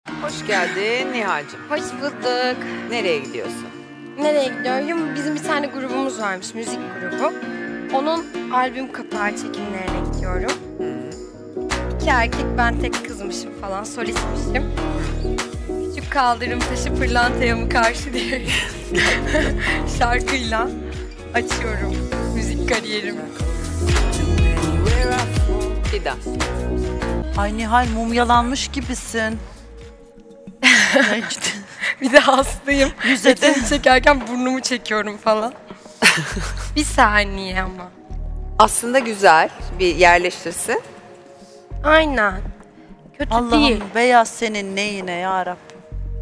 Hoş geldin Nihal'cığım. Hoş bulduk. Nereye gidiyorsun? Nereye gidiyorum? Bizim bir tane grubumuz varmış, müzik grubu. Onun albüm kapağı çekimlerine gidiyorum. İki erkek, ben tek kızmışım falan, solistmişim. Küçük kaldırım taşı pırlantaya mı karşı diye şarkıyla açıyorum müzik kariyerimi. Fidan. Ay Nihal mumyalanmış gibisin. Bir de hastayım. Yüzde de. Etini çekerken burnumu çekiyorum falan. Bir saniye ama. Aslında güzel bir yerleştirsin. Aynen. Kötü değil. Allah'ım beyaz senin neyine ya Rabbim.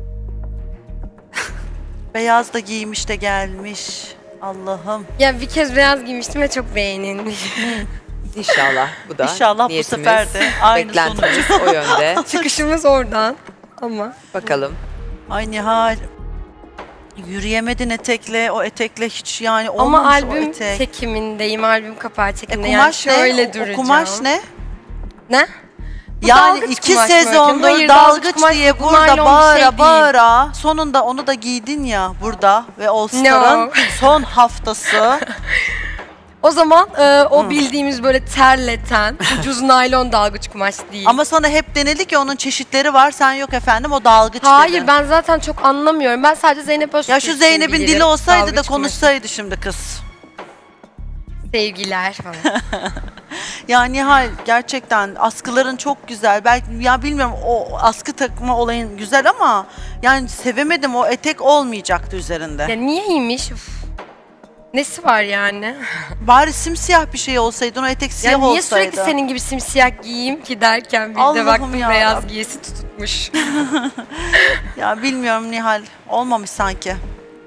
Beyaz da giymiş de gelmiş. Allah'ım. Ya bir kez beyaz giymiştim ve çok beğenilmiş. İnşallah bu da İnşallah bu niyetimiz, sefer de aynı beklentimiz o yönde. Çıkışımız oradan ama. Bakalım. Ay Nihal. Yürüyemedin etekle, o etekle hiç yani Ama olmamış o albüm etek. çekimindeyim, albüm kapağı çekiminde. Kumaş yani ne? şöyle O duracağım. kumaş ne? Ne? Bu Yani dalgıç 2 kumaş mı Öyküm? sezondur Hayır, dalgıç kumaş diye bu burada naylon bir bağıra şey değil. bağıra sonunda onu da giydin ya burada ve All Star'ın No. son haftası. O zaman o bildiğimiz böyle terleten, ucuz naylon dalgıç kumaş değil. Ama sana hep denildi ki onun çeşitleri var, sen yok efendim o dalgıç Hayır, dedi. ben zaten çok anlamıyorum. Ben sadece Zeynep Öztürk'ü Ya şu Zeynep'in bilirim. dili olsaydı da Dalgıç kumaşı. konuşsaydı şimdi kız. Sevgiler falan. Ya Nihal gerçekten askıların çok güzel. Belki ya bilmiyorum o askı takma olayın güzel ama yani sevemedim, o etek olmayacaktı üzerinde. Ya niyeymiş? Uf. Nesi var yani? Bari simsiyah bir şey olsaydı, o etek Ya siyah niye olsaydı. sürekli senin gibi simsiyah giyeyim ki derken bir de Allah'ım baktım ya beyaz Rabbim. giyesi tutmuş. Ya bilmiyorum Nihal, olmamış sanki.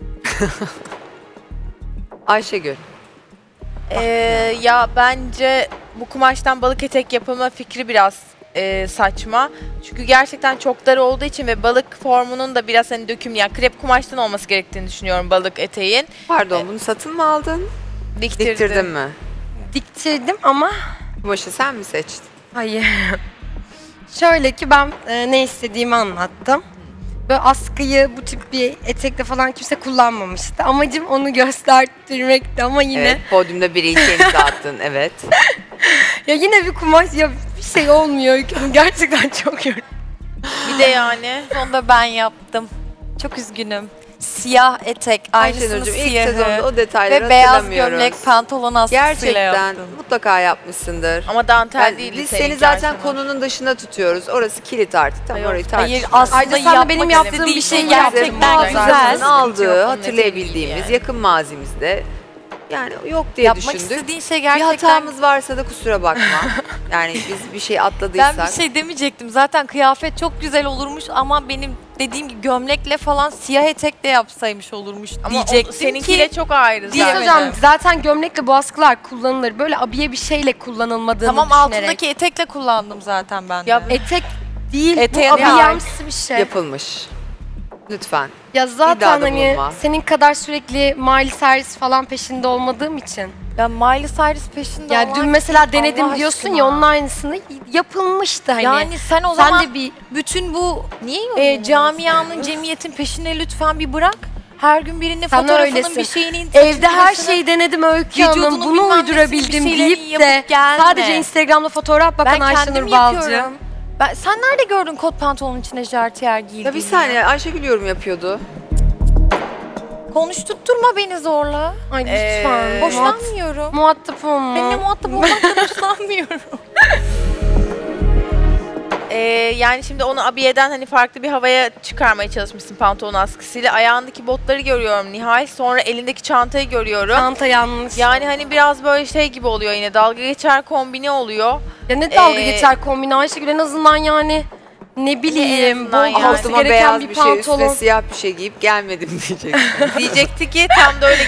Ayşegül. Ya bence bu kumaştan balık etek yapılma fikri biraz saçma. Çünkü gerçekten çok dar olduğu için ve balık formunun da biraz hani dökümlü, yani krep kumaştan olması gerektiğini düşünüyorum balık eteğin. Pardon bunu satın mı aldın? Diktirdim. Diktirdin mi? Diktirdim ama Kumaşı sen mi seçtin? hayır. Şöyle ki ben ne istediğimi anlattım. Böyle askıyı bu tip bir etekle falan kimse kullanmamıştı. Amacım onu gösterdirmekti ama yine Evet, podyumda bir ilke imza attın, evet. ya yine bir kumaş ya bir şey olmuyor. Gerçekten çok yoruldum. Bir de yani Sonunda ben yaptım. Çok üzgünüm. Siyah etek, aynısının Ayşenur'cum ilk siyahı sezonda o detayları ve beyaz hatırlamıyoruz. gömlek pantolon askısıyla Gerçekten yaptım. mutlaka yapmışsındır. ama dantel Yani değildi biz seninki seni zaten Ayşenur. konunun dışına tutuyoruz. Orası kilit artık. Tamam Hayır, orayı Hayır tartışmıyoruz. aslında Ayrıca sen de benim yapmak yaptığım istediği bir şey şey yaptın. gerçekten Mağazamızın güzel. aldığı, Yok, onun hatırlayabildiğimiz yani. yakın mazimizde yani yok diye Yapmak düşündük. istediğin şey Bir gerçekten... hatamız varsa da kusura bakma. Yani biz bir şey atladıysak. Ben bir şey demeyecektim. Zaten kıyafet çok güzel olurmuş ama benim dediğim gibi gömlekle falan siyah etekle yapsaymış olurmuş Ama o diyecektim seninkiyle ki. çok ayrı Değil zaten. hocam, zaten gömlekle bu askılar kullanılır. Böyle abiye bir şeyle kullanılmadığını Tamam düşünerek. altındaki etekle kullandım zaten ben de. Ya Etek değil, Eteğe bu değil. abiyemsi bir şey. yapılmış. Lütfen. Ya zaten İddiada hani bulunma. senin kadar sürekli Miley Cyrus falan peşinde olmadığım için. Ben Miley Cyrus peşinde Ya olan dün mesela kim? denedim Allah diyorsun aşkına. ya, onun aynısını yapılmıştı hani. Yani sen o sen zaman de bir bütün bu niye camianın, cemiyetin peşine lütfen bir bırak. Her gün birinin Sen fotoğrafının öylesin. bir şeyini... Evde her saçını, şeyi denedim Öykü Hanım. vücudunu Bunu bilmem uydurabildim nesini bir şeylerini deyip de yapıp gelme. sadece Instagram'da fotoğraf bakan ben kendim Ayşenur Balcı. yapıyorum. Sen nerede gördün kot pantolonun içine jartiyer giydiğini? Ya bir saniye Ayşegül yorum yapıyordu. Konuşturtturma beni zorla. Ay lütfen. Hoşlanmıyorum. Muhatap olma. Benimle muhatap olmaktan hoşlanmıyorum. Yani şimdi onu abiyeden hani farklı bir havaya çıkarmaya çalışmışsın pantolon askısıyla. Ayağındaki botları görüyorum Nihal. Sonra elindeki çantayı görüyorum. Çanta yanlış. Yani hani biraz böyle şey gibi oluyor, yine dalga geçer kombini oluyor. Ya ne dalga Ee, geçer kombine Ayşegül, en azından yani ne bileyim, azından bol yani. olması Altıma gereken beyaz bir bir şey üstüne pantolon. siyah bir şey giyip gelmedim diyeceksin. Diyecekti ki tam da öyle giyeyim. Hani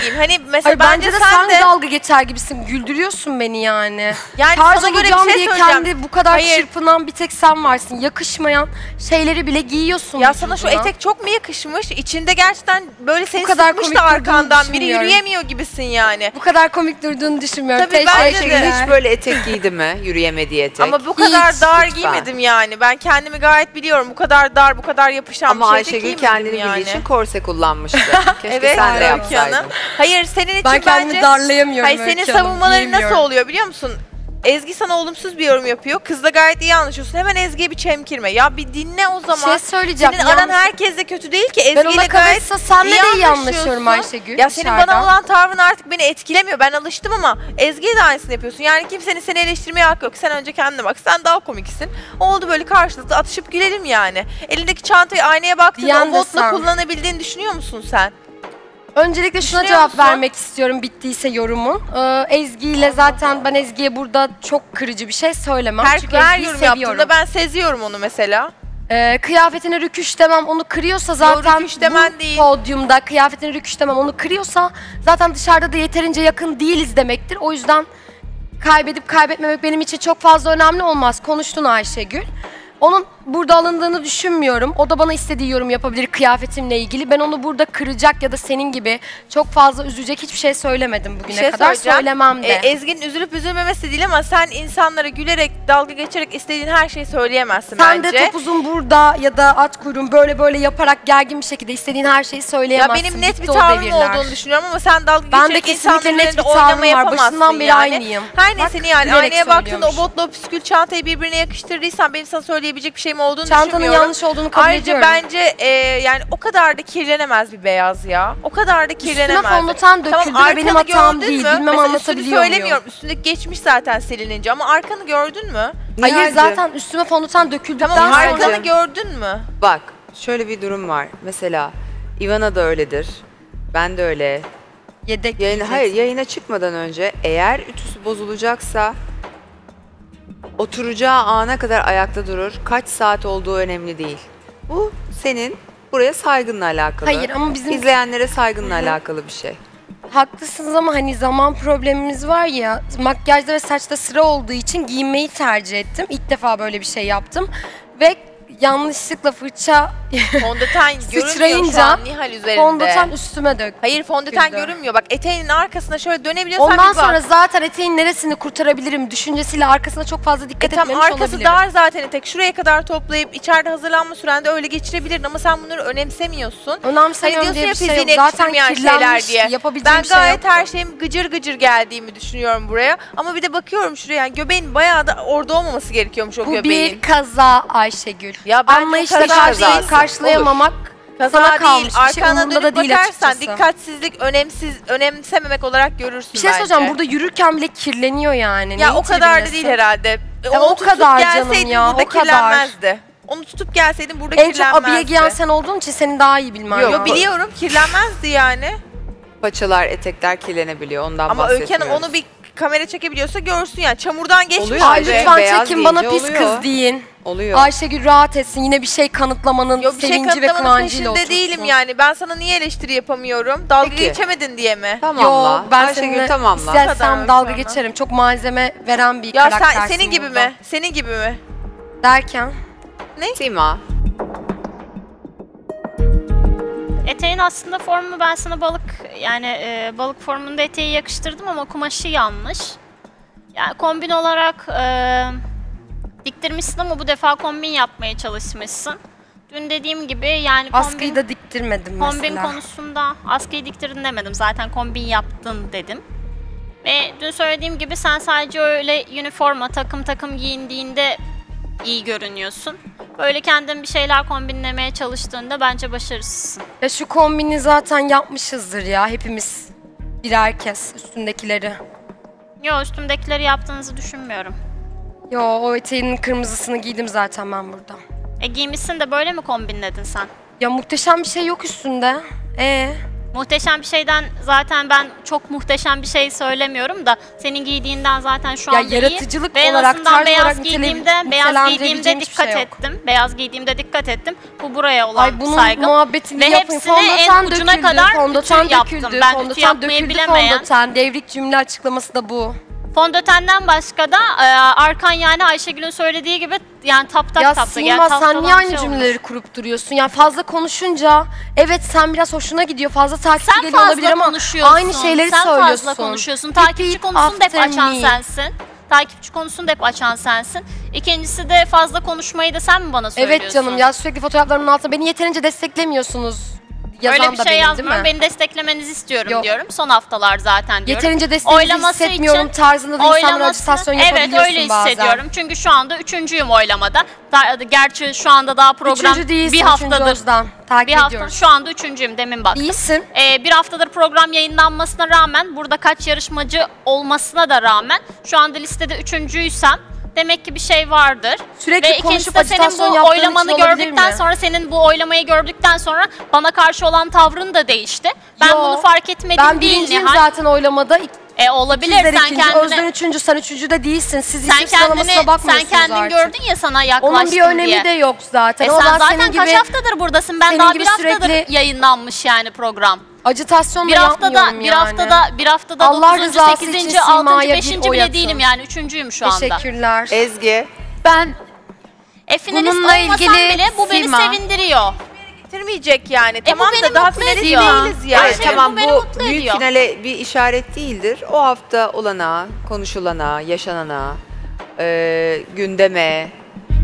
mesela Hayır, bence de sen de dalga geçer gibisin. Güldürüyorsun beni yani. yani Tarza sana göre bir giyeceğim şey diye söyleyeceğim. kendi bu kadar Hayır. çırpınan bir tek sen varsın. Yakışmayan şeyleri bile giyiyorsun. Ya sana şu vücuduna. etek çok mu yakışmış? İçinde gerçekten böyle seni Bu kadar sıkmış komik da durduğunu arkandan biri düşünmüyorum. yürüyemiyor gibisin yani. Bu kadar komik durduğunu düşünmüyorum. Tabii bence Ayşegül de. hiç böyle etek giydi mi? Yürüyemediği etek. Ama bu kadar Hiç, dar lütfen. giymedim yani. Ben kendimi gayet biliyorum. Bu kadar dar, bu kadar yapışan Ama bir şey de Ayşegül giymedim kendini yani. bildiği için korse kullanmıştı. Keşke Evet, sen de Öykü yapsaydın. Hanım. Hayır, senin için Ben kendimi bence... darlayamıyorum. Hayır, senin Öykü Hanım, savunmaların nasıl giyemiyorum. oluyor biliyor musun? Ezgi sana olumsuz bir yorum yapıyor. Kızla gayet iyi anlaşıyorsun. Hemen Ezgi'ye bir çemkirme. Ya bir dinle o Bir zaman. şey söyleyeceğim. Senin aran Yalnız herkesle kötü değil ki. ben ona Ezgi'yle gayet kalırsa senle de iyi anlaşıyorum anlaşıyorsun. Ayşegül. Ya senin dışarıdan. bana olan tavrın artık beni etkilemiyor. Ben alıştım ama Ezgi'ye de aynısını yapıyorsun. Yani kimsenin seni eleştirmeye hakkı yok. Sen önce kendine bak. Sen daha komiksin. Oldu böyle karşılıklı atışıp gülelim yani. Elindeki çantayı aynaya baktığında Diyen o de botla sen. kullanabildiğini düşünüyor musun sen? Öncelikle şuna Düşünüyor cevap musun? vermek istiyorum bittiyse yorumun. Ezgi ile zaten ben Ezgi'ye burada çok kırıcı bir şey söylemem. Çünkü Her Ezgi'yi yorum seviyorum. yaptığında ben seziyorum onu mesela. Kıyafetine rüküş demem onu kırıyorsa zaten rüküş demen bu değil. podyumda kıyafetine rüküş demem onu kırıyorsa zaten dışarıda da yeterince yakın değiliz demektir. O yüzden kaybedip kaybetmemek benim için çok fazla önemli olmaz. Konuştun Ayşegül. Onun burada alındığını düşünmüyorum. O da bana istediği yorum yapabilir kıyafetimle ilgili. Ben onu burada kıracak ya da senin gibi çok fazla üzecek hiçbir şey söylemedim Bir bugüne şey kadar. söyleyeceğim. Söylemem de. Ezgi'nin üzülüp üzülmemesi değil ama sen insanlara gülerek, dalga geçerek istediğin her şeyi söyleyemezsin Sen bence. de topuzun burada ya da at kuyruğun böyle yaparak gergin bir şekilde istediğin her şeyi Ya söyleyemezsin. benim net bir Bitti o tavrım devirler. olduğunu düşünüyorum ama sen dalga Ben de geçerek kesinlikle insanların net üzerinde bir tavrım oynama var. yapamazsın Başından beri yani. aynıyım. Her Bak, neyse yani bilerek aynaya baktığında o söylüyormuş. botla o püskül çantayı birbirine yakıştırdıysan benim sana söyleyebilecek bir şeyim olduğunu Çantanın düşünmüyorum. yanlış olduğunu kabul Ayrıca ediyorum. bence yani o kadar da kirlenemez bir beyaz ya. O kadar da kirlenemez. Üstüne fondöten döküldü ve benim arkanı hatam gördün değil. mü? Bilmem Mesela anlatabiliyor üstünü söylemiyorum. muyum? Üstündeki geçmiş zaten silinince ama arkanı gördün mü? Hayır Nihal'cim, zaten üstüme fondöten döküldükten Tamam sonra... arkanı gördün mü? bak şöyle bir durum var. Mesela Ivana da öyledir. Ben de öyle. Yedek Hayır, yayına çıkmadan önce eğer ütüsü bozulacaksa oturacağı ana kadar ayakta durur. Kaç saat olduğu önemli değil. Bu senin buraya saygınla alakalı. Hayır ama bizim İzleyenlere saygınla alakalı bir şey. haklısınız ama hani zaman problemimiz var ya, makyajda ve saçta sıra olduğu için giyinmeyi tercih ettim. İlk defa böyle bir şey yaptım ve yanlışlıkla fırça Fondöten görünmüyor şu Sıçrayınca an Nihal üzerinde. fondöten üstüme döktüm. Hayır fondöten Güldü. görünmüyor. Bak eteğinin arkasına şöyle dönebiliyorsan Ondan bir bak. sonra zaten eteğin neresini kurtarabilirim düşüncesiyle arkasına çok fazla dikkat Tam etmemiş arkası olabilirim. dar zaten etek. Şuraya kadar toplayıp içeride hazırlanma sürende öyle geçirebilirdin ama sen bunları önemsemiyorsun. Önemsemiyorum Hani diye diyorsun bir ya şey yok. fiziğine Zaten yakıştırmayan şeyler kirlenmiş, diye. yapabileceğim Ben bir şey gayet yoktu. her şeyim gıcır gıcır geldiğimi düşünüyorum buraya. Ama bir de bakıyorum şuraya yani göbeğin bayağı da orada olmaması gerekiyormuş o Bu göbeğin. bir kaza Ayşegül. Ya bence Anlayışla kaza değil. karşılayamamak Kaza sana değil, kalmış. Bir şey arkana umurumda da dönüp değil bakarsan açıkçası. dikkatsizlik, önemsememek olarak görürsün Bir şey bence. söyleyeceğim, burada yürürken bile kirleniyor yani. Ya Neyin o kadar da tribindesin? değil herhalde. Ya o tutup kadar canım gelseydin ya, burada o kadar. kirlenmezdi. Onu tutup gelseydin burada En çok kirlenmezdi. abiye giyen sen olduğun için senin daha iyi bilmen Yok, lazım. Yo biliyorum kirlenmezdi yani. Paçalar, etekler kirlenebiliyor. Ondan Ama Öykü bahsetmiyoruz. Hanım onu bir kamera çekebiliyorsa görsün yani. Çamurdan geçmiş. Oluyor. Ay Bence lütfen beyaz çekin bana deyince pis oluyor. kız deyin. Oluyor. Ayşegül rahat etsin. Yine bir şey kanıtlamanın Yok bir şey sevinci ve kanıtlamanın kıvancıyla peşinde otursun. değilim yani. Ben sana niye eleştiri yapamıyorum? Dalga Peki. geçemedin diye mi? Tamamla. Yok ben Ayşegül seninle tamamla. kadar istersem Öykü dalga Hanım. geçerim. Çok malzeme veren bir Ya karaktersin senin gibi burada. mi? Senin gibi mi? Derken? Sima. Eteğin aslında formu ben sana balık formunda eteği yakıştırdım ama kumaşı yanlış. Yani kombin olarak diktirmişsin ama bu defa kombin yapmaya çalışmışsın. Dün dediğim gibi yani Askıyı da diktirmedim kombin mesela. konusunda askıyı diktirdin demedim. Zaten kombin yaptın dedim. Ve dün söylediğim gibi sen sadece öyle üniforma takım giyindiğinde iyi görünüyorsun. Böyle kendin bir şeyler kombinlemeye çalıştığında bence başarısızsın. Ya şu kombini zaten yapmışızdır ya hepimiz birer kez üstündekileri. Yo üstümdekileri yaptığınızı düşünmüyorum. Yo o eteğinin kırmızısını giydim zaten ben burada. Giymişsin de böyle mi kombinledin sen? Ya muhteşem bir şey yok üstünde. Muhteşem bir şeyden zaten ben çok muhteşem bir şey söylemiyorum da senin giydiğinden zaten şu Ya anda yaratıcılık iyi. Ve en olarak, azından tarz beyaz olarak giydiğimde nitelendirebileceğim hiçbir dikkat şey yok. ettim. Beyaz giydiğimde dikkat ettim. Bu buraya olan Ay bunun saygım. muhabbetini Ve yapın. hepsini en Fondöten ucuna döküldü, kadar fondöten ütü yaptım. döküldü, Ben ütü fondöten yapmayı döküldü, bilemeyen. fondöten. Devrik cümle açıklaması da bu. Fondötenden başka da arkan yani Ayşegül'ün söylediği gibi yani tapta. Ya Yani Sima sen taptalan niye bir aynı şey olmuş. cümleleri kurup duruyorsun? Yani fazla konuşunca evet sen biraz hoşuna gidiyor. Fazla takipçi Sen geliyor olabilir fazla ama konuşuyorsun. aynı şeyleri sen söylüyorsun. Sen fazla konuşuyorsun. Takipçi Repeat konusunu da hep after açan me. sensin. Takipçi konusunu da hep açan sensin. İkincisi de fazla konuşmayı da sen mi bana söylüyorsun? Evet canım ya sürekli fotoğraflarımın altına beni yeterince desteklemiyorsunuz. Yazan Öyle bir da şey benim, yazmıyorum. değil mi? Beni desteklemenizi istiyorum Yok. diyorum. Son haftalar zaten diyorum. Yeterince desteğinizi Oylaması hissetmiyorum için- tarzında da insanlara ajitasyon yapabiliyorsun Evet öyle bazen. hissediyorum. Çünkü şu anda 3.'üyüm oylamada. Gerçi şu anda daha program Üçüncü değilsin, bir üçüncü haftadır. Özden. Takip Bir hafta ediyoruz. şu anda 3.'üyüm demin baktım. İyisin. Bir haftadır program yayınlanmasına rağmen burada kaç yarışmacı olmasına da rağmen şu anda listede 3.'üysem demek ki bir şey vardır. Sürekli Ve ikincisi konuşup de senin ajitasyon bu yaptığın oylamanı için olabilir gördükten mi? sonra senin bu oylamayı gördükten sonra bana karşı olan tavrın da değişti. Ben Yo, bunu fark etmedim Ben değil birinciyim Nihal. zaten oylamada. Olabilir İkizler sen ikinci, kendine Özden üçüncü, sen üçüncü de değilsin. Siz sen isim sıralamasına kendini bakmıyorsunuz sen kendin artık. gördün ya sana yaklaştım Onun bir önemi diye. de yok zaten. Sen Onlar zaten senin kaç gibi haftadır buradasın? Ben senin daha gibi bir haftadır sürekli- yayınlanmış yani program. ajitasyon da Bir haftada yapmıyorum bir yani. haftada Allah 9. rızası 8. için 6. Sima'ya 5. bir oy bile atın. değilim yani 3.'üyüm şu anda. Teşekkürler. Ezgi. Ben Finalist Bununla olmasam ilgili bile bu beni Sima. sevindiriyor. Bitirmeyecek yani. Tamam bu da beni daha mutlu finalist ediyor. değiliz yani. Evet, tamam bu beni bu mutlu büyük ediyor. finale bir işaret değildir. O hafta olana, konuşulana, yaşanana, gündeme.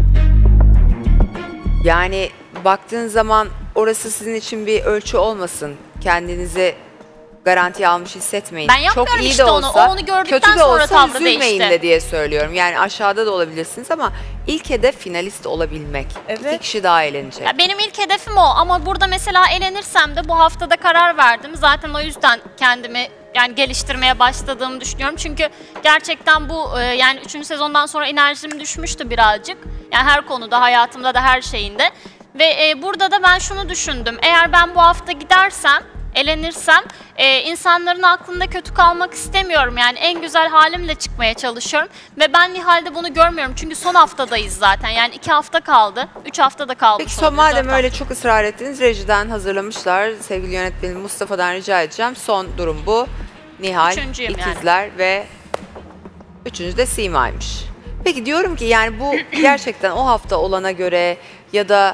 Yani baktığın zaman orası sizin için bir ölçü olmasın. Kendinizi garantiye almış hissetmeyin. Ben yapmıyorum Çok iyi işte de onu. olsa, O onu gördükten kötü de sonra olsa tavrı üzülmeyin değişti. de diye söylüyorum. Yani aşağıda da olabilirsiniz ama ilk hedef finalist olabilmek. Evet. 2 kişi daha eğlenecek. Ya benim ilk hedefim o ama burada mesela elenirsem de bu haftada karar verdim. Zaten o yüzden kendimi yani geliştirmeye başladığımı düşünüyorum. Çünkü gerçekten bu yani 3. sezondan sonra enerjim düşmüştü birazcık. Yani her konuda, hayatımda da her şeyinde. Ve burada da ben şunu düşündüm. Eğer ben bu hafta gidersem, elenirsem insanların aklında kötü kalmak istemiyorum. Yani en güzel halimle çıkmaya çalışıyorum. Ve ben Nihal'de bunu görmüyorum. Çünkü son haftadayız zaten. Yani 2 hafta kaldı. 3 hafta da kaldı. Peki sonunda, madem 4 öyle çok ısrar ettiniz, rejiden hazırlamışlar. Sevgili yönetmenim Mustafa'dan rica edeceğim. Son durum bu. Nihal, Üçüncüyüm yani. ikizler ve üçüncü de Sima'ymış. Peki diyorum ki yani bu gerçekten o hafta olana göre ya da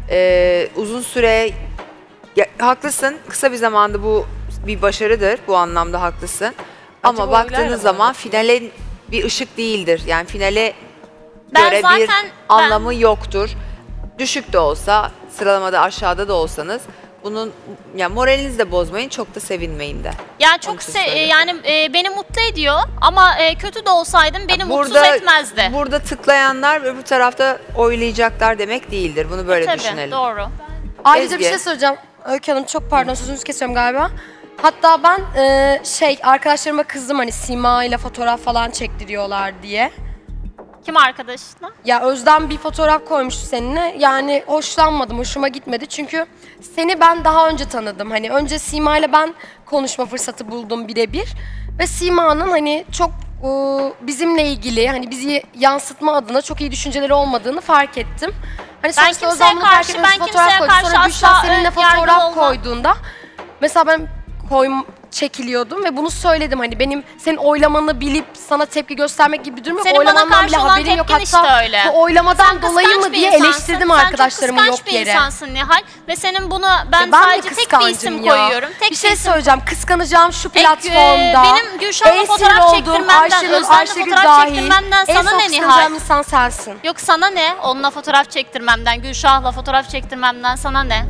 uzun süre haklısın. Kısa bir zamanda bu bir başarıdır. Bu anlamda haklısın. Ama oylarla baktığınız mı zaman finale bir ışık değildir. Yani finale Ben göre bir zaten- anlamı yoktur. Düşük de olsa, sıralamada aşağıda da olsanız bunun yani moralinizi de bozmayın, çok da sevinmeyin de. Yani Onun çok için söyledim. yani beni mutlu ediyor ama kötü de olsaydım beni mutsuz etmezdi. Burada tıklayanlar öbür tarafta oylayacaklar demek değildir. Bunu böyle Tabii düşünelim. doğru. Ayrıca bir Ezgi. şey söyleyeceğim. Öykü Hanım çok pardon sözünüzü kesiyorum galiba. Hatta ben arkadaşlarıma kızdım hani Sima ile fotoğraf falan çektiriyorlar diye. Kim arkadaşına? Ya Özden bir fotoğraf koymuştu seninle. Yani hoşlanmadım, hoşuma gitmedi. Çünkü seni ben daha önce tanıdım. Hani önce Sima ile ben konuşma fırsatı buldum birebir. Ve Sima'nın hani çok bizimle ilgili hani bizi yansıtma adına çok iyi düşünceleri olmadığını fark ettim. Hani Ben sonuçta kimseye Özden bunu fark karşı- etmesi ben fotoğraf kimseye koydu. karşı Sonra Büşra asla, seninle yargılı fotoğraf olmam. koyduğunda mesela ben çekiliyordum ve bunu söyledim. Hani benim senin oylamanı bilip sana tepki göstermek gibi bir durum yok. Senin bana Oylamandan karşı bile olan haberim yok. tepkin Hatta işte öyle. bu oylamadan Sen dolayı kıskanç mı bir diye insansın. eleştirdim arkadaşlarımı Sen yok çok kıskanç yere. bir insansın Nihal ve senin bunu ben Ben mi sadece tek bir kıskancım isim ya? koyuyorum. Tek bir şey isim. söyleyeceğim. Kıskanacağım şu Tek, platformda. benim Gülşah'la en fotoğraf sinir olduğum çektirmemden, Ayşenur, Özlem'le Ayşegül fotoğraf dahil çektirmemden en sana çok ne kıskanacağım Nihal? insan sensin. Yok sana ne? Onunla fotoğraf çektirmemden, Gülşah'la fotoğraf çektirmemden sana ne?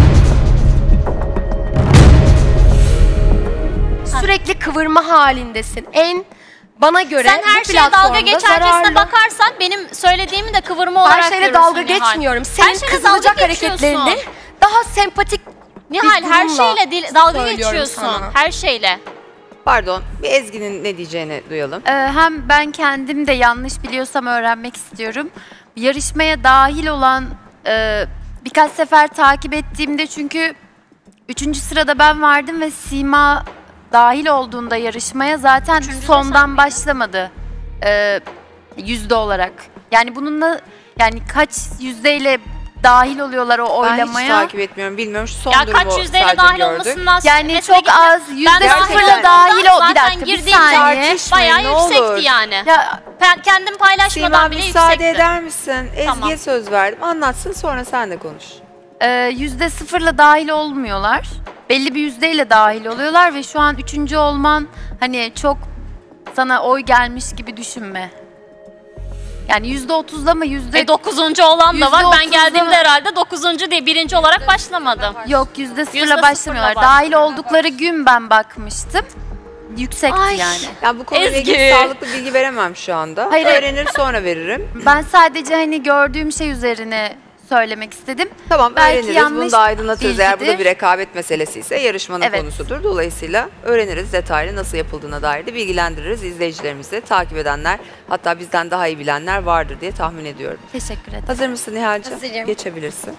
Sürekli kıvırma halindesin. Bana göre Sen her bu şeye dalga platformda geçercesine zararlı. bakarsan benim söylediğimi de kıvırma olarak Her şeyle görürsün dalga Nihal. geçmiyorum. Her Senin şeyle kızılacak dalga geçiyorsun. hareketlerini daha sempatik Nihal bir her durumla şeyle dalga söylüyorum geçiyorsun. sana. Her şeyle. Pardon, bir Ezgi'nin ne diyeceğini duyalım. hem ben kendim de yanlış biliyorsam öğrenmek istiyorum. Yarışmaya dahil olan birkaç sefer takip ettiğimde çünkü Üçüncü sırada ben vardım ve Sima dahil olduğunda yarışmaya zaten sondan başlamadı yüzde olarak. Yani bununla yani kaç yüzdeyle dahil oluyorlar o Ben hiç oylamaya? takip etmiyorum. Bilmiyorum. Şu son Ya durumu kaç yüzdeyle sadece dahil gördük. olmasından Yani mesele çok gitmez. az, yüzde Ben sıfırla dahil dahil olduğumda o. Bir zaten dakika, bir girdiğim saniye. Tartışmayın, bayağı ne olur. yüksekti yani. Ya Ben kendim paylaşmadan Sima bile müsaade yüksekti. eder misin? Ezgi'ye Tamam. söz verdim. Anlatsın sonra sen de konuş. yüzde sıfırla dahil olmuyorlar. Belli bir yüzdeyle dahil oluyorlar ve şu an üçüncü olman hani çok sana oy gelmiş gibi düşünme. Yani %30'la mı yüzde... 9. olan da var. Ben %30'da geldiğimde herhalde 9. diye 1. olarak başlamadım. Yok yüzde Yüzde sıfırla başlamıyorlar. sıfırla Dahil oldukları gün ben bakmıştım. Yüksekti Ay. yani. Ya bu konuyla Ezgi. ilgili sağlıklı bilgi veremem şu anda. Hayır. Öğrenir sonra veririm. Ben sadece hani gördüğüm şey üzerine söylemek istedim. Tamam Belki öğreniriz. Bunu yanlış da aydınlatırız. Eğer bu da bilgidir. bir rekabet meselesi ise yarışmanın Evet. konusudur. Dolayısıyla öğreniriz detaylı nasıl yapıldığına dair de bilgilendiririz izleyicilerimizi. Takip edenler hatta bizden daha iyi bilenler vardır diye tahmin ediyorum. Teşekkür ederim. Hazır mısın Nihal'cığım? Hazırım. Geçebilirsin.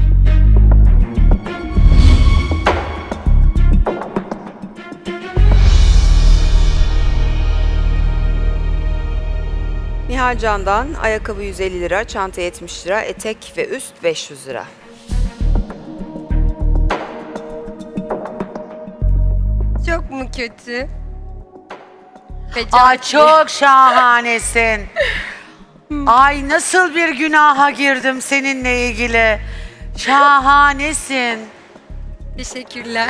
Nihal Can'dan ayakkabı 150 lira, çanta 70 lira, etek ve üst 500 lira. Çok mu kötü? Ay çok şahanesin. Ay nasıl bir günaha girdim seninle ilgili. Şahanesin. Teşekkürler.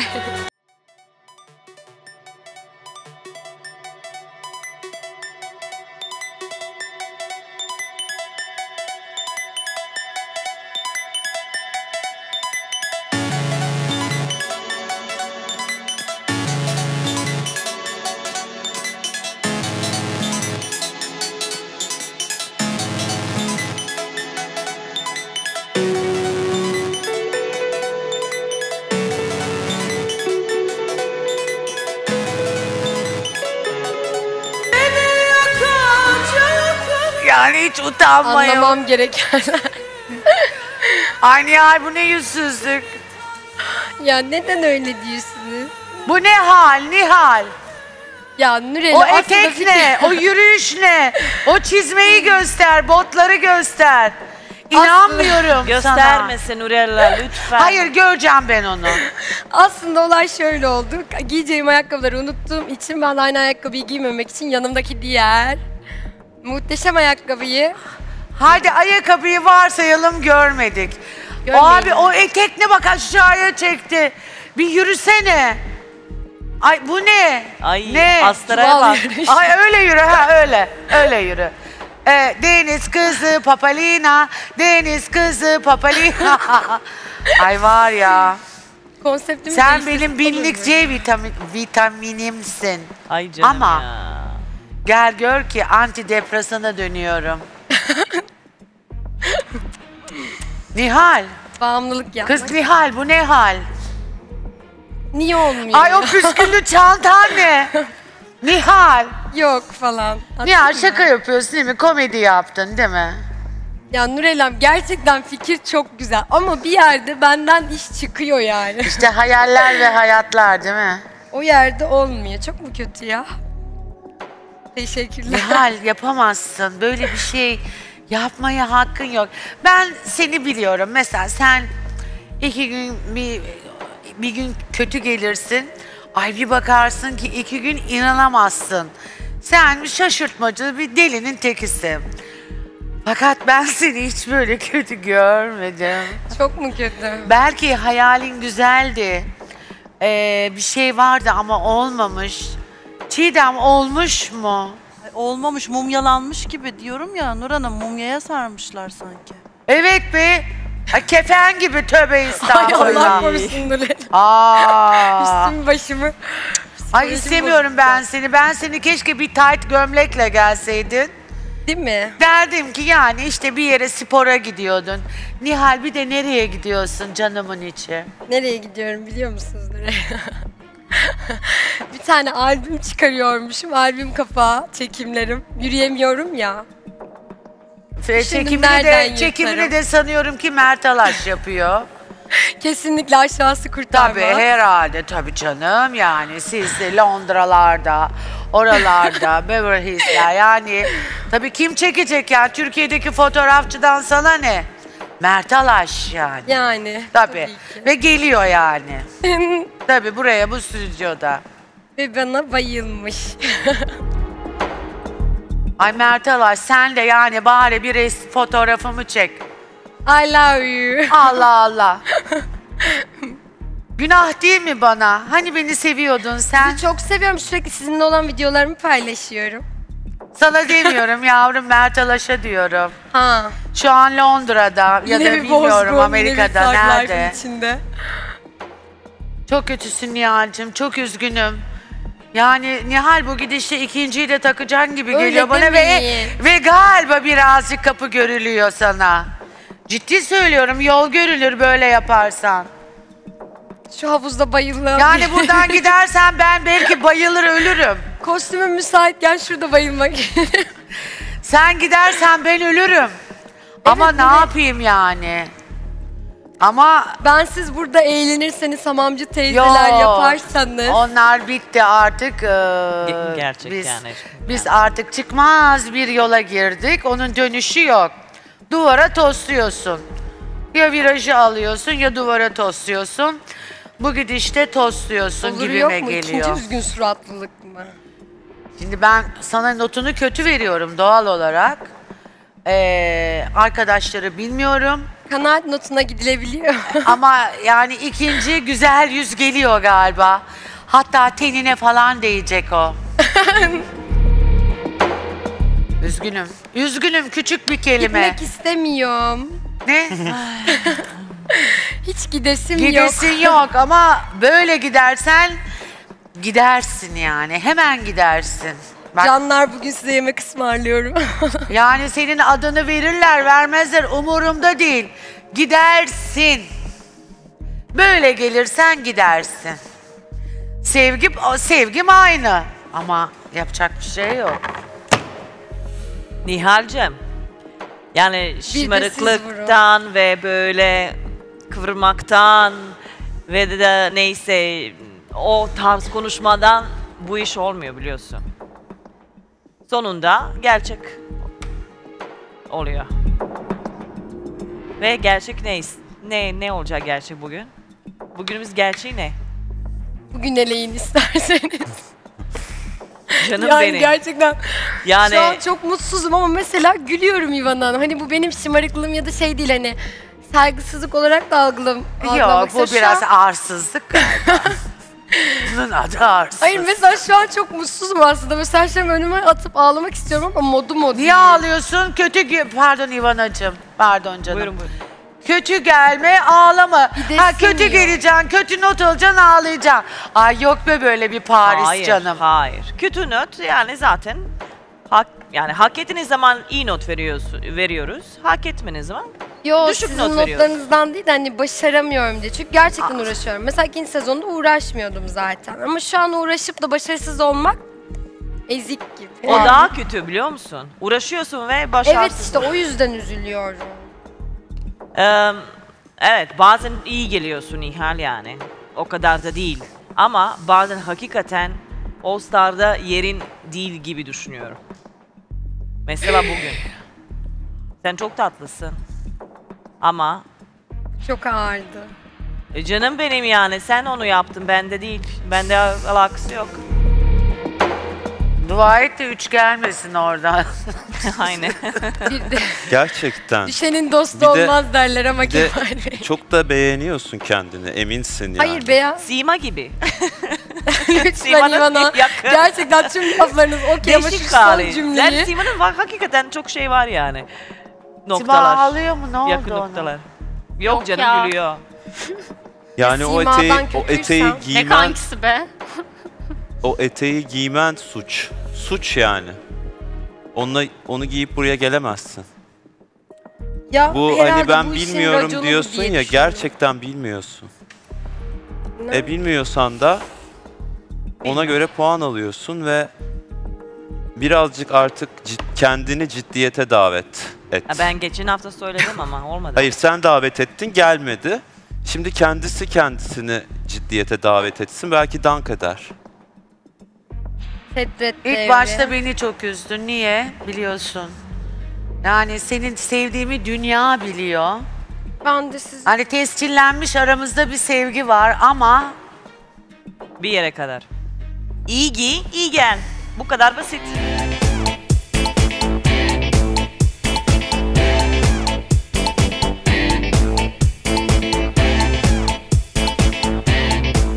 Yani hiç utanmayın. Anlamam gerekenler. Ay Nihal bu ne yüzsüzlük. Ya neden öyle diyorsunuz? Bu ne hal Nihal? Ya Nurel O aslında etek bir- ne? O yürüyüş ne? O çizmeyi göster, botları göster. İnanmıyorum sana. Göstermesin Nurella lütfen. Hayır göreceğim ben onu. Aslında olay şöyle oldu. Giyeceğim ayakkabıları unuttuğum için ben de aynı ayakkabıyı giymemek için yanımdaki diğer muhteşem ayakkabıyı Hadi ayakkabıyı varsayalım görmedik. Görmeyin. Abi o etek ne bak aşağıya çekti. Bir yürüsene. Ay bu ne? Ay ne? astaraya bak. Ay öyle yürü ha öyle. Öyle yürü. Deniz kızı Papalina. Deniz kızı Papalina. Ay var ya. konseptimi Sen değiştirsek benim olur binlik mu? C vitaminimsin. Ay canım Ama- ya. Gel gör ki antidepresana dönüyorum. Nihal. Bağımlılık yapmak. Kız Nihal bu ne hal? Niye olmuyor? Ay o püsküllü çantan ne? Nihal. Yok falan. Nihal Aslında- şaka yapıyorsun değil mi? Komedi yaptın değil mi? Ya Nurelem gerçekten fikir çok güzel ama bir yerde benden iş çıkıyor yani. İşte hayaller ve hayatlar değil mi? O yerde olmuyor. Çok mu kötü ya? Teşekkürler. Nihal yapamazsın. Böyle bir şey yapmaya hakkın yok. Ben seni biliyorum. Mesela sen 2 gün bir gün kötü gelirsin. Ay bir bakarsın ki 2 gün inanamazsın. Sen bir şaşırtmacı bir delinin tekisin. Fakat ben seni hiç böyle kötü görmedim. Çok mu kötü? Belki hayalin güzeldi. Bir şey vardı ama olmamış. Çiğdem olmuş mu? Ay, olmamış, mumyalanmış gibi diyorum ya Nur Hanım, mumyaya sarmışlar sanki. Evet be. Ay, kefen gibi tövbe Ay Allah estağfurullah. korusun Nurelem. Aa. Üstüm başımı. Ay istemiyorum ben seni. Ben seni keşke bir tight gömlekle gelseydin. Değil mi? Derdim ki yani işte bir yere spora gidiyordun. Nihal bir de nereye gidiyorsun canımın içi? Nereye gidiyorum biliyor musunuz Nurelem? Bir tane albüm çıkarıyormuşum. Albüm kapağı çekimlerim. Yürüyemiyorum ya. Şimdi Çekimini nereden de, çekimini yırtarım? de sanıyorum ki Mert Alaş yapıyor. Kesinlikle aşağısı kurtarmaz. Tabii herhalde tabii canım yani siz de Londralarda, oralarda, Beverly Hills'ler yani tabii kim çekecek ya Türkiye'deki fotoğrafçıdan sana ne? Mert Alaş yani. Yani. Tabii. ki. Ve geliyor yani. Tabii buraya bu stüdyoda. Ve bana bayılmış. Ay Mert Alaş sen de yani bari bir fotoğrafımı çek. I love you. Allah Allah. Günah değil mi bana? Hani beni seviyordun sen? Sizi çok seviyorum. Sürekli sizinle olan videolarımı paylaşıyorum. Sana demiyorum yavrum Mert Alaş'a diyorum. Ha. Şu an Londra'da ya da bilmiyorum Amerika'da nerede. içinde. Çok kötüsün Nihal'cim, çok üzgünüm. Yani Nihal bu gidişte ikinciyi de takacağın gibi Öyle geliyor bana demeyin. ve galiba birazcık kapı görülüyor sana. Ciddi söylüyorum yol görülür böyle yaparsan. Şu havuzda bayıldım. Yani buradan gidersen ben belki bayılır ölürüm. Kostümüm müsaitken şurada bayılmak. Sen gidersen ben ölürüm. Ama ne yapayım yani? Ama Ben siz burada eğlenirseniz hamamcı teyzeler Yok. yaparsanız. onlar bitti artık. Gerçek biz, yani. Biz artık çıkmaz bir yola girdik. Onun dönüşü yok. Duvara tosluyorsun. Ya virajı alıyorsun ya duvara tosluyorsun. Bu gidişte tosluyorsun Olur gibime yok mu? geliyor. İkinci üzgün suratlılık mı? Şimdi ben sana notunu kötü veriyorum doğal olarak. Arkadaşları bilmiyorum. Kanaat notuna gidilebiliyor. Ama yani ikinci güzel yüz geliyor galiba. Hatta tenine falan değecek o. Üzgünüm. Üzgünüm küçük bir kelime. Gitmek istemiyorum. Ne? Hiç gidesim Gidesin yok. yok ama böyle gidersen gidersin yani. Hemen gidersin. Bak, Canlar bugün size yemek ısmarlıyorum. yani senin adını verirler vermezler umurumda değil. Gidersin. Böyle gelirsen gidersin. Sevgim aynı ama yapacak bir şey yok. Nihal'cim, yani şımarıklıktan ve böyle kıvırmaktan ve de neyse o tarz konuşmadan bu iş olmuyor biliyorsun. Sonunda gerçek oluyor. Ve gerçek ne olacak gerçek bugün? Bugünümüz gerçeği ne? Bugün eleyin isterseniz. Canım Yani benim. gerçekten Yani şu an çok mutsuzum ama mesela gülüyorum İvan Hanım. Hani bu benim şımarıklığım ya da şey değil hani saygısızlık olarak da algılamak Yok bu istiyorum. Şu biraz an- arsızlık galiba. Bunun adı arsız. Hayır mesela şu an çok mutsuzum aslında. Mesela şeyimi önüme atıp ağlamak istiyorum ama modum o Niye değil. ağlıyorsun? Pardon İvanacığım. Pardon canım. buyurun buyurun. Kötü gelme, ağlama. Gidesin Ha kötü yok. geleceksin, kötü not alacaksın, ağlayacaksın. Ay yok be böyle bir Paris Hayır, canım. hayır. Kötü not yani zaten hak ettiğiniz zaman iyi not veriyoruz. Hak etmeniz zaman Yo düşük sizin not veriyoruz. notlarınızdan değil de hani başaramıyorum diye. Çünkü gerçekten uğraşıyorum. Mesela ikinci sezonda uğraşmıyordum zaten. Ama şu an uğraşıp da başarısız olmak ezik gibi. O daha kötü biliyor musun? Uğraşıyorsun ve başarısız. Evet işte o yüzden üzülüyorum. Evet bazen iyi geliyorsun Nihal yani. O kadar da değil. Ama bazen hakikaten All Star'da yerin değil gibi düşünüyorum. Mesela bugün. Sen çok tatlısın. Ama Çok ağırdı. canım benim yani sen onu yaptın bende değil. Bende alakası yok. Dua et de 3 gelmesin oradan. Aynen. Bir de Gerçekten. düşenin dostu Bir de- olmaz derler ama Bir de Kemal Bey. çok da beğeniyorsun kendini, eminsin yani. Hayır beyaz. Sima gibi. Lütfen Sima'nın İvana. yakın. Gerçekten tüm laflarınız okey ama şu Değişik son hali. Yani cümleyi. Sima'nın hakikaten çok şey var yani. Sima Noktalar. ağlıyor mu? Ne oldu Yakın ona? noktalar. Yok Yok canım ya. gülüyor. Yani o Simadan eteği kötüysem- Ne giymen, kankisi be? o eteği giymen suç. Suç yani. Onu giyip buraya gelemezsin. Ya Bu herhalde hani ben bu işin bilmiyorum raconu bu diyorsun diye ya, düşünüyorum. gerçekten bilmiyorsun. Ne? Bilmiyorsan da ona göre puan alıyorsun ve birazcık artık kendini ciddiyete davet et. Ha, ben geçen hafta söyledim ama olmadı. Hayır sen davet ettin, gelmedi. Şimdi kendisi kendisini ciddiyete davet etsin, belki dank eder. Fedret İlk devri. başta beni çok üzdün. Niye? Biliyorsun. Yani senin sevdiğimi dünya biliyor. Ben de siz Hani tescillenmiş aramızda bir sevgi var ama Bir yere kadar. İyi giy, iyi gel. Bu kadar basit.